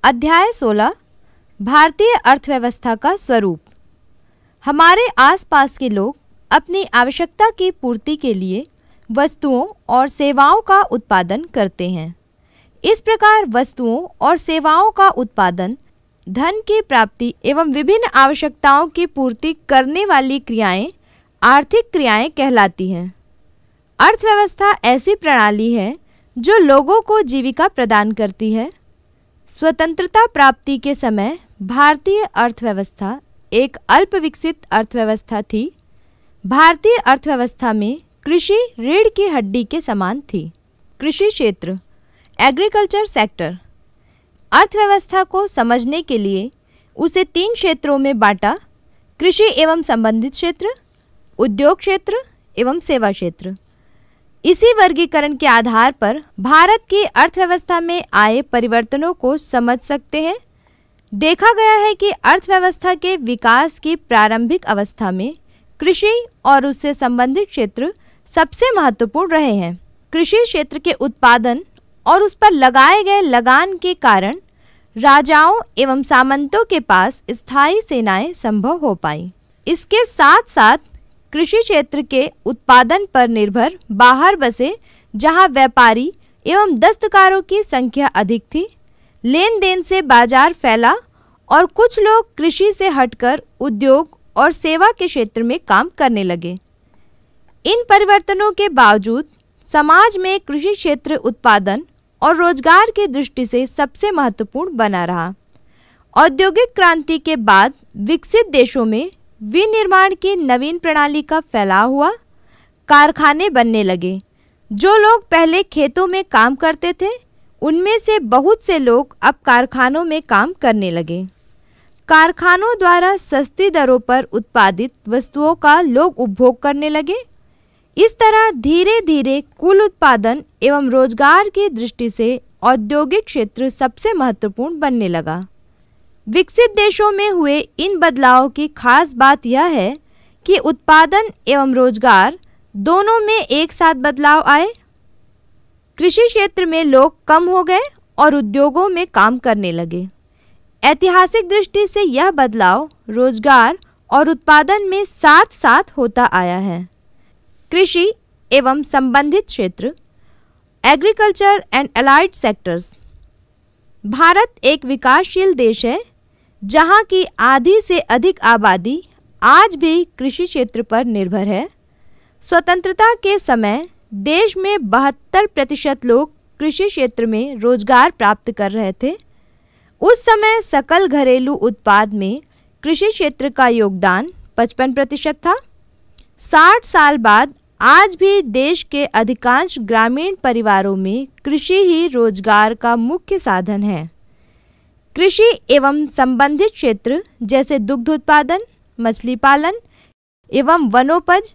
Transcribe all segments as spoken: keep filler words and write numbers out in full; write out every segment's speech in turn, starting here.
अध्याय सोलह भारतीय अर्थव्यवस्था का स्वरूप। हमारे आसपास के लोग अपनी आवश्यकता की पूर्ति के लिए वस्तुओं और सेवाओं का उत्पादन करते हैं। इस प्रकार वस्तुओं और सेवाओं का उत्पादन धन की प्राप्ति एवं विभिन्न आवश्यकताओं की पूर्ति करने वाली क्रियाएं आर्थिक क्रियाएं कहलाती हैं। अर्थव्यवस्था ऐसी प्रणाली है जो लोगों को जीविका प्रदान करती है। स्वतंत्रता प्राप्ति के समय भारतीय अर्थव्यवस्था एक अल्प विकसित अर्थव्यवस्था थी। भारतीय अर्थव्यवस्था में कृषि रीढ़ की हड्डी के समान थी। कृषि क्षेत्र एग्रीकल्चर सेक्टर। अर्थव्यवस्था को समझने के लिए उसे तीन क्षेत्रों में बांटा: कृषि एवं संबंधित क्षेत्र, उद्योग क्षेत्र एवं सेवा क्षेत्र। इसी वर्गीकरण के आधार पर भारत की अर्थव्यवस्था में आए परिवर्तनों को समझ सकते हैं। देखा गया है कि अर्थव्यवस्था के विकास की प्रारंभिक अवस्था में कृषि और उससे संबंधित क्षेत्र सबसे महत्वपूर्ण रहे हैं। कृषि क्षेत्र के उत्पादन और उस पर लगाए गए लगान के कारण राजाओं एवं सामंतों के पास स्थायी सेनाएं संभव हो पाईं। इसके साथ साथ कृषि क्षेत्र के उत्पादन पर निर्भर बाहर बसे जहां व्यापारी एवं दस्तकारों की संख्या अधिक थी, लेन देन से बाजार फैला और कुछ लोग कृषि से हटकर उद्योग और सेवा के क्षेत्र में काम करने लगे। इन परिवर्तनों के बावजूद समाज में कृषि क्षेत्र उत्पादन और रोजगार की दृष्टि से सबसे महत्वपूर्ण बना रहा। औद्योगिक क्रांति के बाद विकसित देशों में विनिर्माण की नवीन प्रणाली का फैलाव हुआ। कारखाने बनने लगे। जो लोग पहले खेतों में काम करते थे उनमें से बहुत से लोग अब कारखानों में काम करने लगे। कारखानों द्वारा सस्ती दरों पर उत्पादित वस्तुओं का लोग उपभोग करने लगे। इस तरह धीरे धीरे कुल उत्पादन एवं रोजगार की दृष्टि से औद्योगिक क्षेत्र सबसे महत्वपूर्ण बनने लगा। विकसित देशों में हुए इन बदलावों की खास बात यह है कि उत्पादन एवं रोजगार दोनों में एक साथ बदलाव आए। कृषि क्षेत्र में लोग कम हो गए और उद्योगों में काम करने लगे। ऐतिहासिक दृष्टि से यह बदलाव रोजगार और उत्पादन में साथ साथ होता आया है। कृषि एवं संबंधित क्षेत्र agriculture and allied sectors. Bharat एक विकासशील देश है जहां की आधी से अधिक आबादी आज भी कृषि क्षेत्र पर निर्भर है। स्वतंत्रता के समय देश में बहत्तर प्रतिशत लोग कृषि क्षेत्र में रोजगार प्राप्त कर रहे थे। उस समय सकल घरेलू उत्पाद में कृषि क्षेत्र का योगदान पचपन प्रतिशत था। साठ साल बाद आज भी देश के अधिकांश ग्रामीण परिवारों में कृषि ही रोजगार का मुख्य साधन है। कृषि एवं संबंधित क्षेत्र जैसे दुग्ध उत्पादन, मछली पालन एवं वनोपज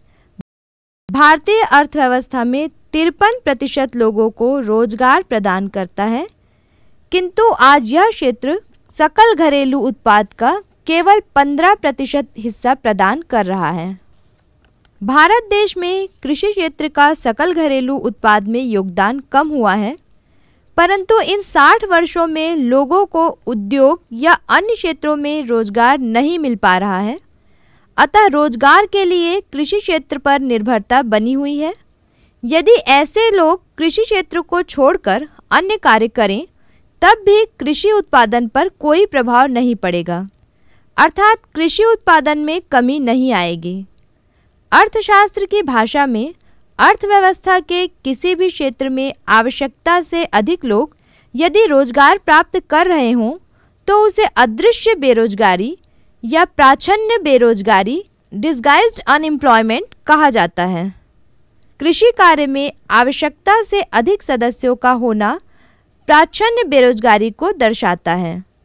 भारतीय अर्थव्यवस्था में तिरपन प्रतिशत लोगों को रोजगार प्रदान करता है, किंतु आज यह क्षेत्र सकल घरेलू उत्पाद का केवल पंद्रह प्रतिशत हिस्सा प्रदान कर रहा है। भारत देश में कृषि क्षेत्र का सकल घरेलू उत्पाद में योगदान कम हुआ है, परंतु इन साठ वर्षों में लोगों को उद्योग या अन्य क्षेत्रों में रोजगार नहीं मिल पा रहा है। अतः रोजगार के लिए कृषि क्षेत्र पर निर्भरता बनी हुई है। यदि ऐसे लोग कृषि क्षेत्र को छोड़कर अन्य कार्य करें तब भी कृषि उत्पादन पर कोई प्रभाव नहीं पड़ेगा, अर्थात कृषि उत्पादन में कमी नहीं आएगी। अर्थशास्त्र की भाषा में अर्थव्यवस्था के किसी भी क्षेत्र में आवश्यकता से अधिक लोग यदि रोजगार प्राप्त कर रहे हों तो उसे अदृश्य बेरोजगारी या प्राच्छन्न बेरोजगारी डिस्गाइज्ड अनएम्प्लॉयमेंट कहा जाता है। कृषि कार्य में आवश्यकता से अधिक सदस्यों का होना प्राच्छन्न बेरोजगारी को दर्शाता है।